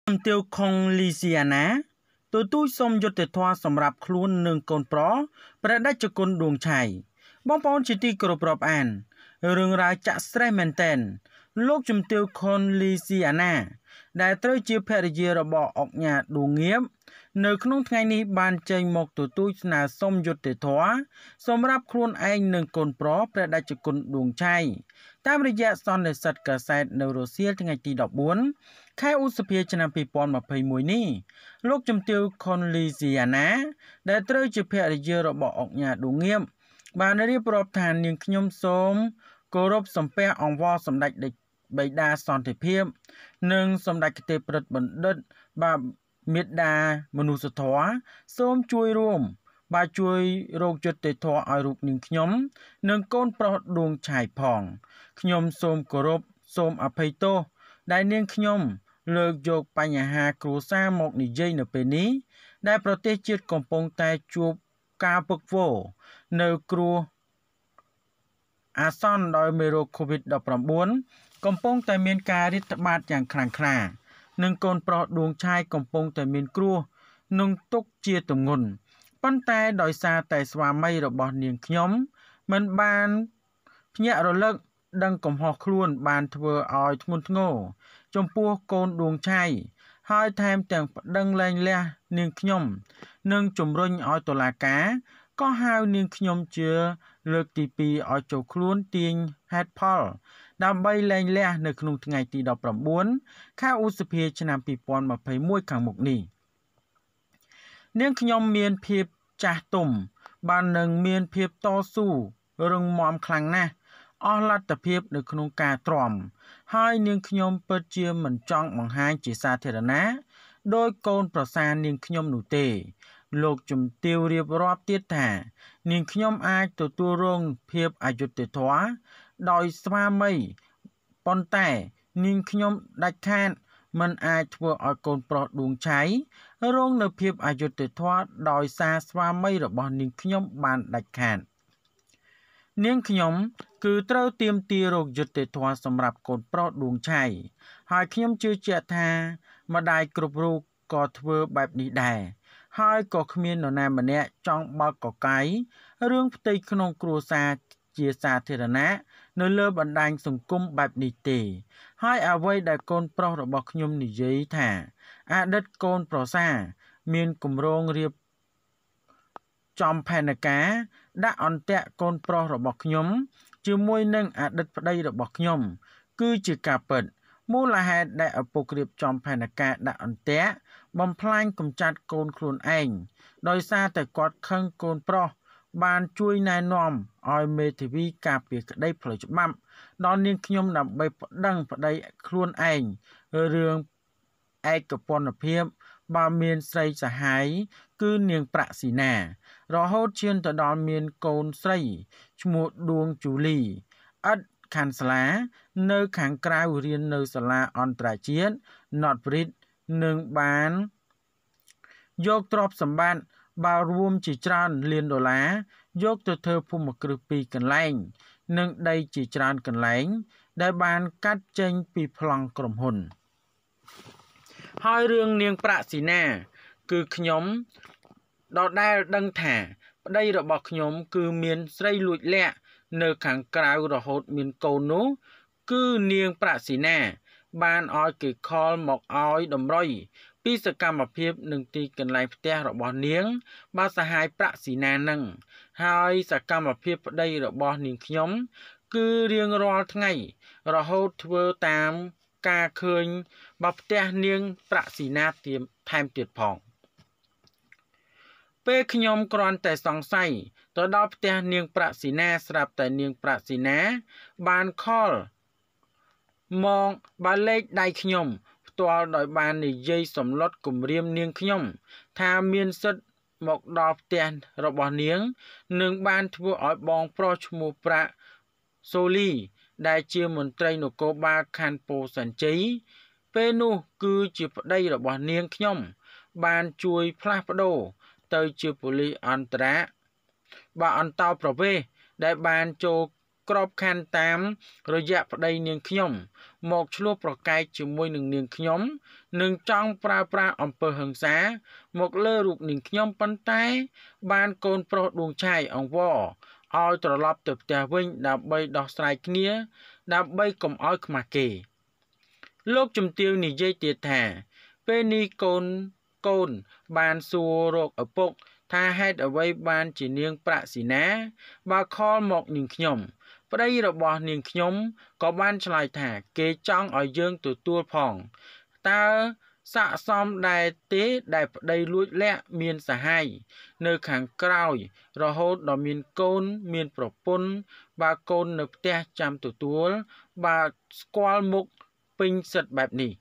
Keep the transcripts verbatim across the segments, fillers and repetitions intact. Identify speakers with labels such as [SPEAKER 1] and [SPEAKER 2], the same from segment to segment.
[SPEAKER 1] Tiêu Khong Li Siana tôi tôi xôngยุติធម៌សម្រាប់ខ្លួននឹងកូនប្រុសព្រះតេជគុណដួងឆៃបងប្អូនជាទីគោរពរាប់អានរឿងរ៉ាវចាក់ស្រេះមែនទែនលោកជំទាវខុនលីស៊ីអាណាដែលត្រូវជាភរិយារបស់អុកញ៉ាឌួងងៀបនៅក្នុងថ្ងៃនេះបានចេញមកទទូចស្នើសុំយុត្តិធម៌សម្រាប់ខ្លួនឯងនិងកូនប្រុសព្រះតេជគុណដួងឆៃតាមរយៈសន្និសីទកាសែតនៅរុស្ស៊ីថ្ងៃទីដប់បួនខែឧសភាឆ្នាំពីរពាន់ម្ភៃមួយនេះលោកជំទាវខុនលីស៊ីអាណាដែលត្រូវជាភរិយារបស់អុកញ៉ាឌួងងៀបបានរៀបរាប់ថានាងខ្ញុំសូមគោរពសំពះអង្វរសម្ដេចបិតាសន្តិភាពនិងសម្ដេចគតិប្រិទ្ធបណ្ឌិតបាទមេដាមនុស្សធម៌សូមជួយរួមបាទជួយរោគយុត្តិធម៌ឲ្យរូបនាងខ្ញុំនិងកូនប្រុសដួងឆៃផងខ្ញុំសូមគោរពសូមអភ័យទោសដែលនាងខ្ញុំលើកយកបញ្ហាគ្រួសារមកនិយាយនៅពេលនេះដែលប្រទេសជាតិកំពុងតែជួបការពឹកវរនៅគ្រោះអាសន្នដោយមេរោគ កូវីដ ដប់ប្រាំបួន កំពុងតែមានការរាតត្បាតយ៉ាងខ្លាំងក្លានិងកូនប្រុសដួងឆៃកំពុងតែមានគ្រោះនឹងទុកជាទម្ងន់ប៉ុន្តែដោយសារតែស្វាមីរបស់នាងខ្ញុំមិនបានភ្ញាក់រលឹកដឹងកំហុសខ្លួនបានធ្វើឲ្យធ្ងន់ធ្ងរចំពោះកូនដួងឆៃហើយថែមទាំងប្តឹងលែងលះនាងខ្ញុំនិងជំរុញឲ្យតុលាការក៏ហៅនាងខ្ញុំជាលើកទីពីរឲ្យចូលខ្លួនទាញហេតុផលដើម្បីលែងលះនៅក្នុងថ្ងៃទីដប់ប្រាំបួនខែឧសភាឆ្នាំពីរពាន់ម្ភៃមួយខាងមុខនេះនាងខ្ញុំមានភាពចាស់ទុំបាននឹងមានភាពតស៊ូរឹងមាំខ្លាំងណាស់អស់លទ្ធភាពនៅក្នុងការទ្រាំហើយនាងខ្ញុំពិតជាមិនចង់បង្ហាញជាសាធារណៈដោយកូនប្រសារនាងខ្ញុំនោះទេលោកជំទាវរៀបរាប់ទៀតថានាងខ្ញុំអាចទទួលរងភាពអយុត្តិធម៌ដោយស្វាមីប៉ុន្តែនាងខ្ញុំដាច់ខាតមិនអាចធ្វើឲ្យកូនប្រុសដួងឆៃរងនៅភាពអយុត្តិធម៌ដោយសារស្វាមីរបស់នាងខ្ញុំបានដាច់ខាតនាងខ្ញុំគឺត្រូវទាមទាររោគយុត្តិធម៌សម្រាប់កូនប្រុសដួងឆៃហើយខ្ញុំជឿជាក់ថាម្ដាយគ្រប់រូបក៏ធ្វើបែបនេះដែរហើយក៏គ្មាននរណាម្នាក់ចង់បើកកកាយរឿងផ្ទៃក្នុងគ្រួសារជាសាធារណៈនៅលើបណ្ដាញសង្គមបែបនេះទេហើយអ្វីដែលកូនប្រុសរបស់ខ្ញុំនិយាយថាអតីតកូនប្រសារមានគម្រោងរៀបចំផែនការដាក់អន្ទាក់កូនប្រុសរបស់ខ្ញុំជាមួយនឹងអតីតប្តីរបស់ខ្ញុំគឺជាការពិតមូលហេតុដែលឪពុករៀបចំផែនការដាក់អន្ទាក់បំផ្លាញកំចាត់កូនខ្លួនឯងដោយសារតែគាត់ខឹងកូនប្រុសបានជួយណែនាំឲ្យមេធាវីការពារក្តីផ្លូវច្បាប់ដល់នាងខ្ញុំដើម្បីប្តឹងប្តីខ្លួនឯងរឿងឯកពន្ធភាពបើមានស្រីសហាយគឺនាងប្រាក់ស៊ីណារហូតឈានទៅដល់មានកូនស្រីឈ្មោះដួងជូលីឥតខានសាលានៅខាងក្រៅរៀននៅសាលាអន្តរជាតិ Northbridge នឹងបានយកទ្រព្យសម្បត្តិបើរួមជាច្រើនលានដុល្លារយកទៅធ្វើភូមិគ្រឹះពីរកន្លែងនិងដីជាច្រើនកន្លែងដែលបានកាត់ចេញពីប្លង់ក្រុមហ៊ុនហើយរឿងនាងប្រាក់ស៊ីណាគឺខ្ញុំដដែលដឹងថាប្តីរបស់ខ្ញុំគឺមានស្រីលួចលាក់នៅខាងក្រៅរហូតមានកូននោះគឺនាងប្រាក់ស៊ីណាបានឲ្យគេខលមកឲ្យតម្រុយពីសកម្មភាពនឹងទីកន្លែងផ្ទះរបស់នាងបាទសហាយប្រាក់ស៊ីណានឹងហើយសកម្មភាពប្តីរបស់នាងខ្ញុំគឺរៀងរាល់ថ្ងៃរហូតធ្វើតាមការឃើញបាទផ្ទះនាងប្រាក់ស៊ីណាទៀមថែមទៀតផងពេលខ្ញុំគ្រាន់តែសង្ស័យទៅដល់ផ្ទះនាងប្រាក់ស៊ីណាស្រាប់តែនាងប្រាក់ស៊ីណាបានខលមកបាទលេខដៃខ្ញុំផ្ទាល់ដោយបាននិយាយសម្លុតគំរាមនាងខ្ញុំថាមានសិទ្ធិមកដល់ផ្ទះរបស់នាងនិងបានធ្វើឲ្យបងប្រុសឈ្មោះប្រាក់សូលីដែលជាមន្ត្រីនគរបាលខណ្ឌពោធិ៍សែនជ័យពេលនោះគឺជាប្តីរបស់នាងខ្ញុំបានជួយផ្លាស់ប្ដូរទៅជាប៉ូលីសអន្តរជាតិបាទអន្តោប្រវេសន៍ដែលបានចូលក្របខ័ណ្ឌតាមរយៈប្តីនាងខ្ញុំមកឆ្លោះប្រកែកជាមួយនឹងនាងខ្ញុំនឹងចង់ប្រើប្រាស់អំពើហិង្សាមកលើរូបនាងខ្ញុំប៉ុន្តែបានកូនប្រុសដួងឆៃអង្វរឲ្យត្រឡប់ទៅផ្ទះវិញដើម្បីដោះស្រាយគ្នាដើម្បីកុំឲ្យខ្មាស់គេលោកជំទាវនិយាយទៀតថាពេលនេះកូនកូនបានសួររកឪពុកថាហេតុអ្វីបានជានាងប្រាក់ស៊ីណាបើខលមកនាងខ្ញុំប្តីរបស់នាងខ្ញុំក៏បានឆ្លើយថាគេចង់ឲ្យយើងទទួលផងតើស័ក្តិសមដែរទេដែលប្តីលួចលាក់មានសហាយនៅខាងក្រោយរហូតដល់មានកូនមានប្រពន្ធបើកូននៅផ្ទះចាំទទួលបើស្គាល់មុខពេញសិទ្ធបែបនេះ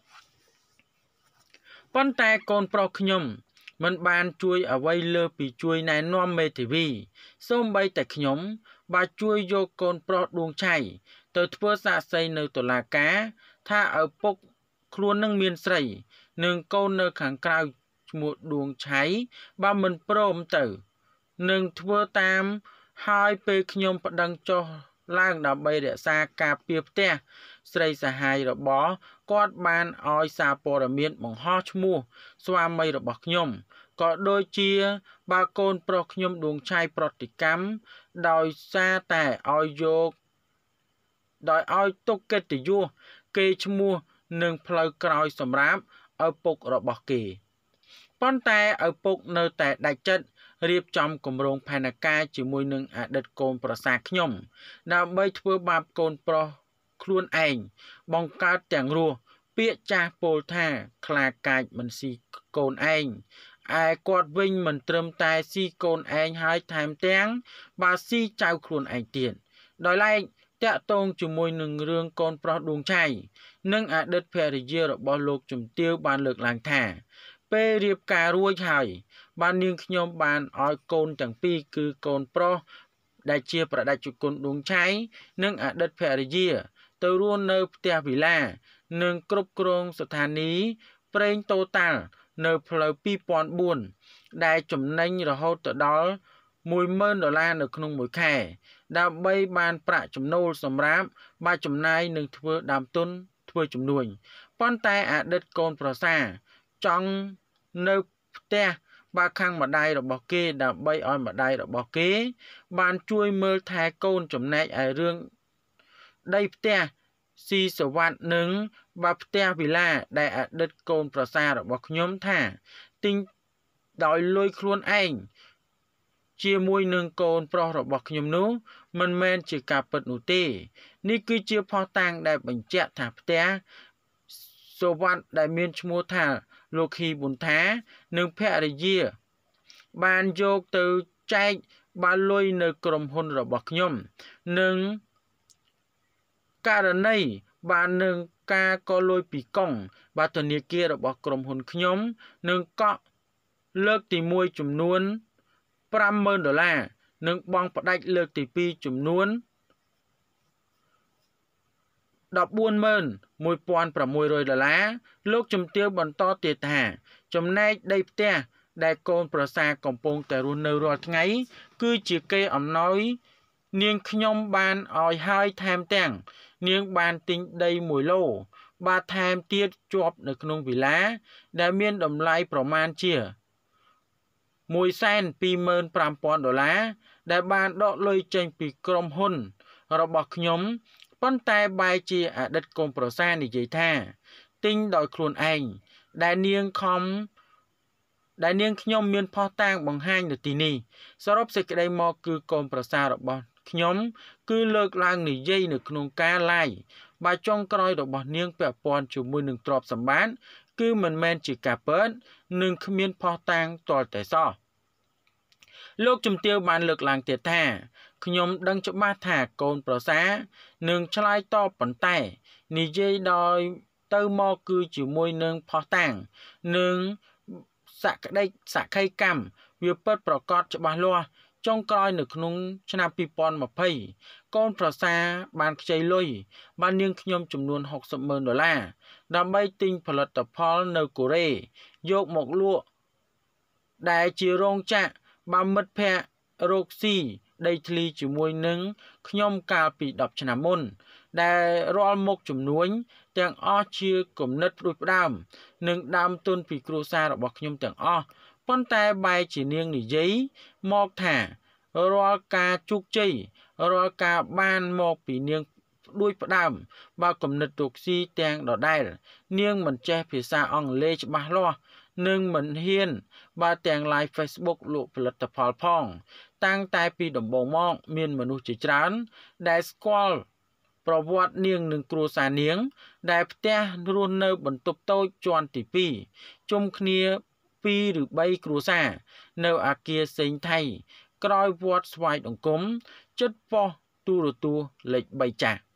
[SPEAKER 1] ប៉ុន្តែកូនប្រុសខ្ញុំមិនបានជួយអ្វីលើពីជួយណែនាំមេធាវីសូម្បីតែខ្ញុំបានជួយយកកូនប្រុសដួងឆៃទៅធ្វើសាក្សីនៅតុលាការថាឪពុកខ្លួននឹងមានស្រីនិងកូននៅខាងក្រៅឈ្មោះដួងឆៃបើមិនព្រមទៅនឹងធ្វើតាមហើយពេលខ្ញុំប្តឹងចុះឡើងដើម្បីរក្សាការពារផ្ទះស្រីសហាយរបស់គាត់បានឲ្យសារព័ត៌មានបង្ហោះឈ្មោះស្វាមីរបស់ខ្ញុំក៏ដូចជាបើកូនប្រុសខ្ញុំដួងឆៃប្រតិកម្មដោយសារតែឲ្យយកដោយឲ្យទុកកិត្តិយសគេឈ្មោះនឹងផ្លូវក្រោយសម្រាប់ឪពុករបស់គេប៉ុន្តែឪពុកនៅតែដាច់ចិត្តរៀបចំគម្រោងផែនការជាមួយនឹងអតីតកូនប្រសាខ្ញុំដើម្បីធ្វើបាបកូនប្រុសខ្លួនឯងបង្កើតទាំងរស់ពាក្យចាស់ពោលថាខ្លាកាចមិនស៊ីកូនឯងឯគាត់វិញមិនត្រឹមតែស៊ីកូនឯងហើយថែមទាំងបើស៊ីចៅខ្លួនឯងទៀតដោយឡែកតាក់ទងជាមួយនឹងរឿងកូនប្រុសដួងឆៃនិងអតីតភរិយារបស់លោកជំទាវបានលើកឡើងថាពេលរៀបការរួចហើយបាននាងខ្ញុំបានឲ្យកូនទាំងពីរគឺកូនប្រុសដែលជាប្រដេជគុណដួងឆៃនិងអតីតភរិយាទៅរស់នៅផ្ទះវិឡានិងគ្រប់គ្រងស្ថានីយ៍ប្រេងតូតាល់នៅផ្លូវពីរពាន់បួនដែលចំណេញរហូតទៅដល់មួយម៉ឺនដុល្លារនៅក្នុងមួយខែដើម្បីបានប្រាក់ចំណូលសម្រាប់បាច់ចំណាយនិងធ្វើដើមទុនធ្វើជំនួញប៉ុន្តែអតីតកូនប្រសាចង់នៅផ្ទះបើខាងម្ដាយរបស់គេដើម្បីឲ្យម្ដាយរបស់គេបានជួយមើលថែកូនចំណែកឯរឿងដីផ្ទះស៊ីសវត្តនិងបើផ្ទះវិឡាដែលអតីតកូនប្រសារបស់ខ្ញុំថាទិញដោយលុយខ្លួនឯងជាមួយនឹងកូនប្រុសរបស់ខ្ញុំនោះមិនមែនជាការពិតនោះទេនេះគឺជាភស្តុតាងដែលបញ្ជាក់ថាផ្ទះសវត្តដែលមានឈ្មោះថាលោកហ៊ីប៊ុនថានិងភរិយាបានយកទៅចែកបានលុយនៅក្រុមហ៊ុនរបស់ខ្ញុំនិងករណីបាននឹងការកលុយពីកង់បាធនាគាររបស់ក្រុមហ៊ុនខ្ញុំនឹងកក់លើកទីមួយចំនួនប្រាំម៉ឺនដុល្លារនិងបង់ផ្ដាច់លើកទីពីរចំនួនដប់បួនម៉ឺនមួយពាន់ប្រាំមួយរយដុល្លារលោកជំទាវបន្តទៀតថាចំណែកដីផ្ទះដែលកូនប្រសាកំពុងតែរស់នៅរាល់ថ្ងៃគឺជាគេអំណោយនាងខ្ញុំបានឲ្យហើយថែមទាំងនាងបានទិញដីមួយឡូបាទថែមទៀតជាប់នៅក្នុងវិឡាដែលមានតម្លៃប្រមាណជាមួយសែនពីរម៉ឺនប្រាំពាន់ដុល្លារដែលបានដកលុយចេញពីក្រុមហ៊ុនរបស់ខ្ញុំប៉ុន្តែបែរជាអតីតកូនប្រសានិយាយថាទិញដោយខ្លួនឯងដែលនាងខំដែលនាងខ្ញុំមានផុសតាងបង្ហាញនៅទីនេះសរុបសេចក្តីមកគឺកូនប្រសារបស់ខ្ញុំគឺលើកឡើងនិយាយនៅក្នុងការ live បើចុងក្រោយរបស់នាងពាក់ព័ន្ធជាមួយនឹងទ្រព្យសម្បត្តិគឺមិនមែនជាការពិតនិងគ្មានផុសតាងទាល់តែសោះលោកជំទាវបានលើកឡើងទៀតថាខ្ញុំដឹងច្បាស់ថាកូនប្រសានឹងឆ្លើយតបប៉ុន្តែនិយាយដោយទៅមកគឺជាមួយនឹងផុសតាងនិងសក្តិសក្ខីកម្មវាពិតប្រកបច្បាស់លាស់ចុងក្រោយនៅក្នុងឆ្នាំពីរពាន់ម្ភៃកូនប្រសាបានខ្ចីលុយបាននាងខ្ញុំចំនួនហុកសិបម៉ឺនដុល្លារដើម្បីទិញផលិតផលនៅកូរ៉េយកមកលក់ដែលជារោងចក្របើមិត្តភ័ក្តិរកស៊ីដីធ្លីជាមួយនឹងខ្ញុំកាលពីដប់ឆ្នាំមុនដែលរាល់មុខចំនួនទាំងអស់ជាគំនិតផ្ដួចផ្ដើមនិងដើមទុនពីគ្រួសាររបស់ខ្ញុំទាំងអស់ប៉ុន្តែបែរជានាងនិយាយមកថារាល់ការជោគជ័យរាល់ការបានមកពីនាងផ្ដួចផ្ដើមបើគំនិតរកស៊ីទាំងដដែលនាងមិនចេះភាសាអង់គ្លេសច្បាស់លាស់និងមិនហ៊ានបើទាំង live Facebook លក់ផលិតផលផងតាំងតែពីដំបូងមកមានមនុស្សជាច្រើនដែលស្គាល់ប្រវត្តិនាងនិងគ្រួសារនាងដែលផ្ទះរស់នៅបន្ទប់តូចជាន់ទីពីរជុំគ្នាពីរឬបីគ្រួសារនៅអគារសេងថៃក្រោយវត្តស្វាយអង្គមជិតប៉ុស្តិ៍ទូរទស្សន៍លេខបីចាស់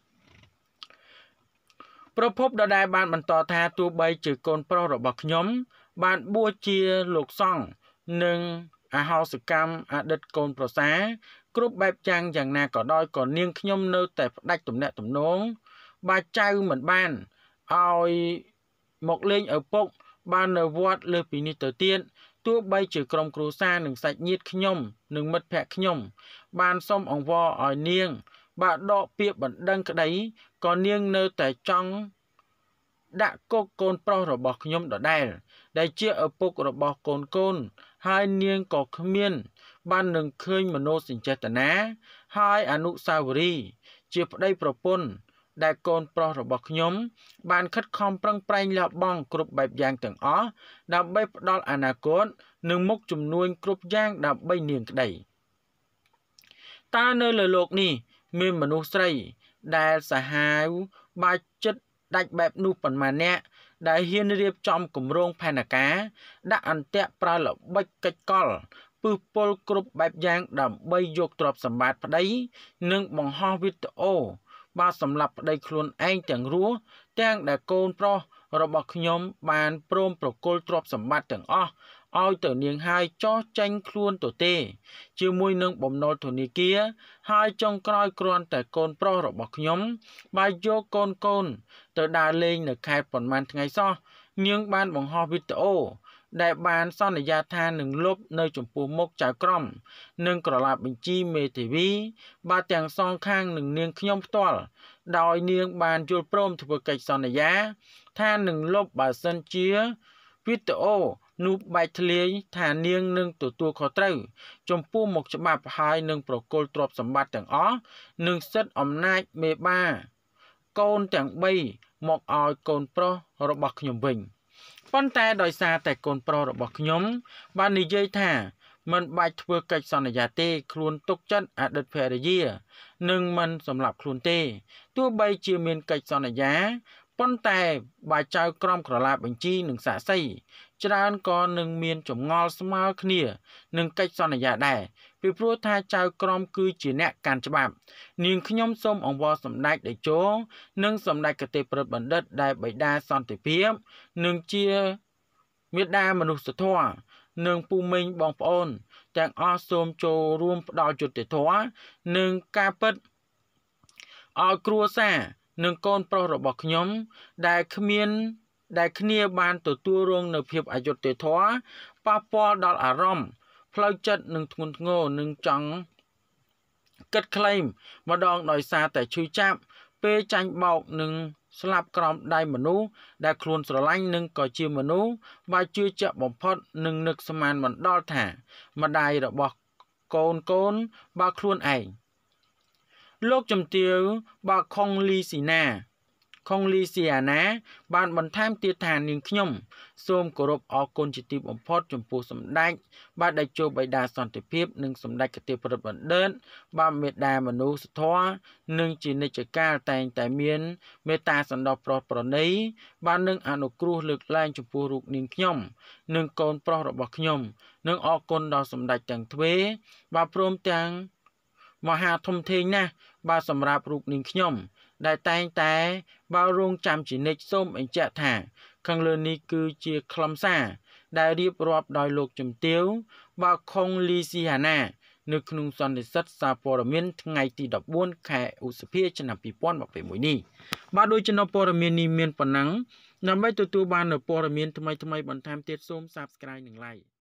[SPEAKER 1] ប្រពន្ធដដែលបានបន្តថាទោះបីជាកូនប្រុសរបស់ខ្ញុំបានបួសជាលោកសង្ឃនិងអហោសកម្មអតីតកូនប្រសាគ្រប់បែបយ៉ាងយ៉ាងណាក៏ដោយក៏នាងខ្ញុំនៅតែផ្ដាច់ទំនាក់ទំនងបើចៅមិនបានឲ្យមកលេងឪពុកបាននៅវត្តលើពីនេះទៅទៀតទោះបីជាក្រុមគ្រួសារនិងសាច់ញាតិខ្ញុំនិងមិត្តភ័ក្តិខ្ញុំបានសុំអង្វរឲ្យនាងបើដកពាក្យបណ្ដឹងក្តីក៏នាងនៅតែចង់ដាក់គុកកូនប្រុសរបស់ខ្ញុំដដែលដែលជាឪពុករបស់កូនកូនហើយនាងក៏គ្មានបាននឹងឃើញមនោសញ្ចេតនាហើយអនុស្សាវរីយ៍ជាប្តីប្រពន្ធដែលកូនប្រុសរបស់ខ្ញុំបានខិតខំប្រឹងប្រែងលះបង់គ្រប់បែបយ៉ាងទាំងអស់ដើម្បីផ្ដល់អនាគតនិងមុខជំនួញគ្រប់យ៉ាងដើម្បីនាងក្តីតើនៅលើលោកនេះមានមនុស្សស្រីដែលសាហាវបាច់ចិត្តដាច់បែបនោះប៉ុន្មានអ្នកដែលហ៊ានរៀបចំគម្រោងផែនការដាក់អន្ទាក់ប្រើល្បិចកិច្ចកលពឹសពលគ្រប់បែបយ៉ាងដើម្បីយកទ្រព្យសម្បត្តិប្តីនិងបង្ហោះវីដេអូបាទសម្រាប់ប្តីខ្លួនឯងទាំងរស់ទាំងដែលកូនប្រុសរបស់ខ្ញុំបានព្រមប្រគល់ទ្រព្យសម្បត្តិទាំងអស់ឲ្យទៅនាងហើយចោះចេញខ្លួនទៅទេជាមួយនឹងបំណុលធនាគារហើយចុងក្រោយគ្រាន់តែកូនប្រុសរបស់ខ្ញុំបានយកកូនកូនទៅដើរលេងនៅខេត្តប៉ុន្មានថ្ងៃសោះនាងបានបង្ហោះវីដេអូដែលបានសន្យាថានឹងលុបនៅចំពោះមុខចៅក្រមនិងក្រឡាបញ្ជីមេធាវីបាទទាំងសងខាងនឹងនាងខ្ញុំផ្ទាល់ដោយនាងបានយល់ព្រមធ្វើកិច្ចសន្យាថានឹងលុបបើសិនជាវីដេអូនោះបែកធ្លាយថានាងនឹងទទួលខុសត្រូវចំពោះមុខច្បាប់ហើយនឹងប្រគល់ទ្រព្យសម្បត្តិទាំងអស់និងសិទ្ធិអំណាចមេបាកូនទាំងបីមកឲ្យកូនប្រុសរបស់ខ្ញុំវិញប៉ុន្តែដោយសារតែកូនប្រុសរបស់ខ្ញុំបាននិយាយថាមិនបាច់ធ្វើកិច្ចសន្យាទេខ្លួនទុកចិត្តអតីតភរិយានឹងមិនសម្លាប់ខ្លួនទេទោះបីជាមានកិច្ចសន្យាប៉ុន្តែបើចៅក្រមក្រឡាបញ្ជីនិងសាក្សីច្រើនក៏នឹងមានចម្ងល់ស្មើគ្នានឹងកិច្ចសន្យាដែរពីព្រោះថាចៅក្រមគឺជាអ្នកកាន់ច្បាប់នាងខ្ញុំសូមអង្វរសម្ដេចតេជោនិងសម្ដេចគតិប្រិទ្ធបណ្ឌិតដែលបិតាសន្តិភាពនិងជាមេដាមនុស្សធម៌និងពូមីងបងប្អូនទាំងអស់សូមចូលរួមផ្ដល់យុត្តិធម៌និងការពិតឲ្យគ្រួសារនិងកូនប្រុសរបស់ខ្ញុំដែលគ្មានដែលគ្នាបានទទួលរងនៅភាពអយុត្តិធម៌ប៉ះពាល់ដល់អារម្មណ៍ផ្លូវចិត្តនិងធ្ងន់ធ្ងរនិងចង់គិតក្លែងម្ដងដោយសារតែឈឺចាប់ពេលចាញ់បោកនិងស្លាប់ក្រោមដៃមនុស្សដែលខ្លួនស្រឡាញ់និងក៏ជាមនុស្សបើជឿជាក់បំផុតនិងនឹកស្មានមិនដល់ថាម្ដាយរបស់កូនកូនបើខ្លួនឯងលោកជំទាវបើខុងលីស៊ីណាខុងលីស៊ីអាណាបានបន្ថែមទៀតថានាងខ្ញុំសូមគោរពអរគុណជាទីបំផុតចំពោះសម្ដេចបាទតេជោបិតាសន្តិភាពនិងសម្ដេចគតិប្រិទ្ធបណ្ឌិតបាទមេដាមនុស្សធម៌និងជានិច្ចកាលតែងតែមានមេត្តាសន្តោសប្រោសប្រណីបាទនឹងអនុគ្រោះលើកលែងចំពោះរូបនាងខ្ញុំនិងកូនប្រុសរបស់ខ្ញុំនិងអរគុណដល់សម្ដេចទាំងទ្វេបាទព្រមទាំងមហាធំធេងណាស់បាទសម្រាប់រូបនាងខ្ញុំដែលតែងតែបើរងចាំជានិច្ចសូមបញ្ជាក់ថាខាងលើនេះគឺជាខ្លឹមសារដែលរៀបរាប់ដោយលោកជំទាវបើខុងលីស៊ីហាណានៅក្នុងសន្និសីទសារព័ត៌មានថ្ងៃទីដប់បួនខែឧសភាឆ្នាំពីរពាន់ដប់ប្រាំមួយនេះបាទដោយចំណុចព័ត៌មាននេះមានប៉ុណ្ណឹងដើម្បីទទួលបាននូវព័ត៌មានថ្មីៗបន្ថែមទៀតសូម Subscribe និង Like